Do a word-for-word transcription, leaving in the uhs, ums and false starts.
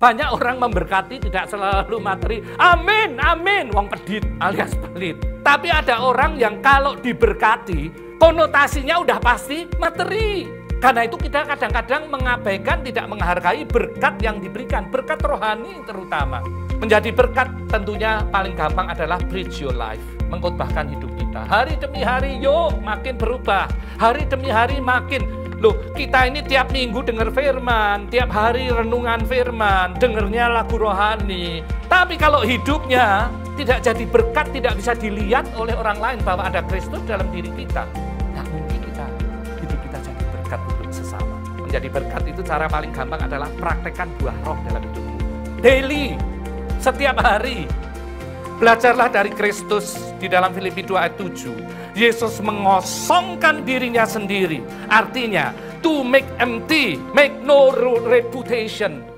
Banyak orang memberkati tidak selalu materi. Amin, amin, wong pedit alias pelit. Tapi ada orang yang kalau diberkati, konotasinya udah pasti materi. Karena itu kita kadang-kadang mengabaikan, tidak menghargai berkat yang diberikan. Berkat rohani terutama. Menjadi berkat tentunya paling gampang adalah bridge your life. Mengkhotbahkan hidup kita. Hari demi hari, yuk makin berubah. Hari demi hari makin. Loh, kita ini tiap minggu dengar firman, tiap hari renungan firman, dengernya lagu rohani. Tapi kalau hidupnya tidak jadi berkat, tidak bisa dilihat oleh orang lain bahwa ada Kristus dalam diri kita, tak mungkin kita hidup kita jadi berkat untuk sesama. Menjadi berkat itu cara paling gampang adalah praktekkan buah roh dalam hidupmu. Daily, setiap hari. Belajarlah dari Kristus di dalam Filipi dua ayat tujuh. Yesus mengosongkan dirinya sendiri. Artinya, to make empty, make no reputation.